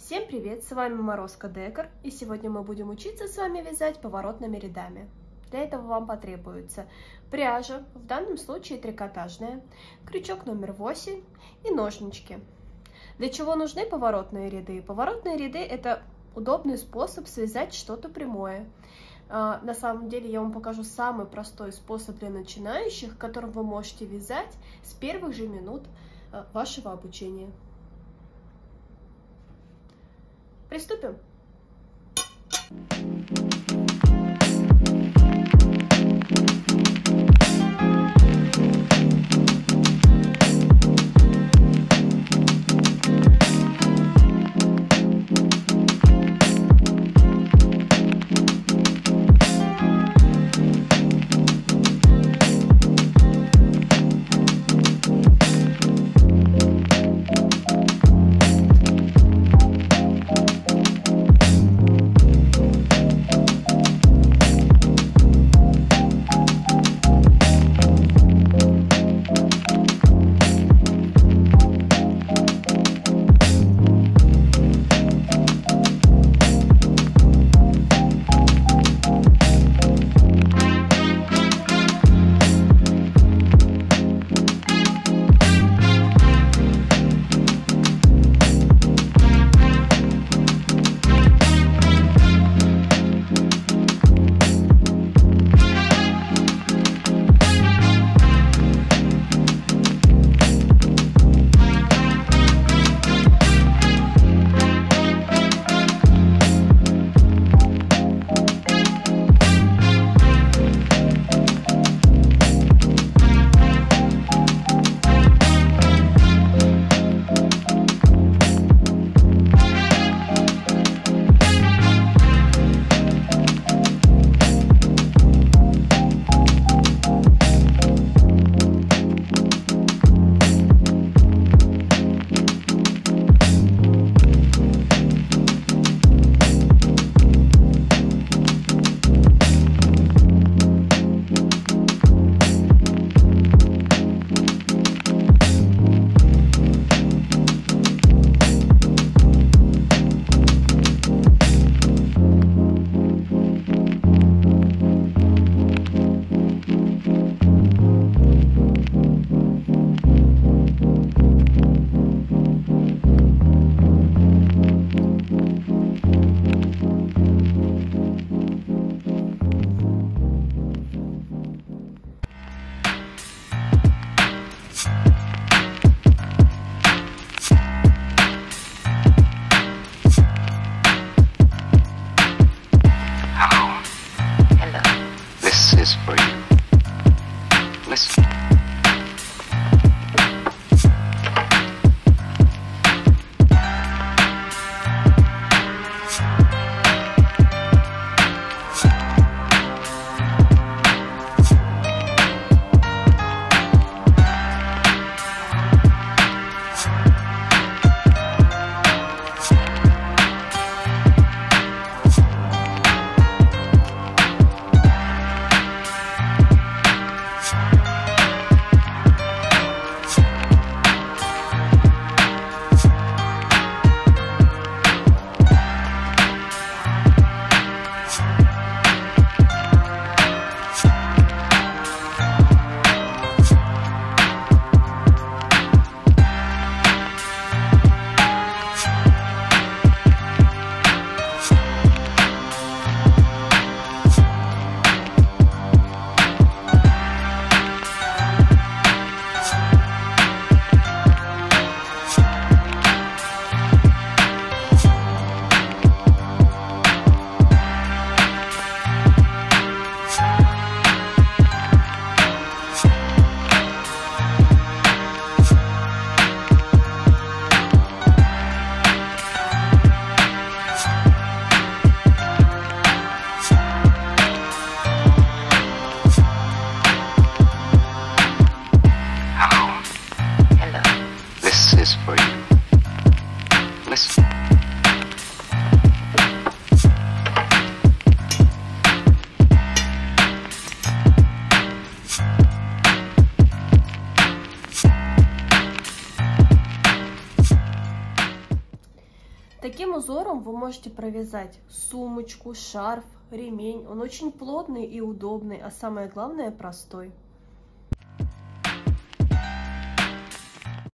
Всем привет, с вами Морозко Декор, и сегодня мы будем учиться с вами вязать поворотными рядами. Для этого вам потребуется пряжа, в данном случае трикотажная, крючок номер 8 и ножнички. Для чего нужны поворотные ряды? Поворотные ряды — это удобный способ связать что-то прямое. На самом деле я вам покажу самый простой способ для начинающих, которым вы можете вязать с первых же минут вашего обучения. Приступим. For you. Listen. Таким узором вы можете провязать сумочку, шарф, ремень. Он очень плотный и удобный, а самое главное простой.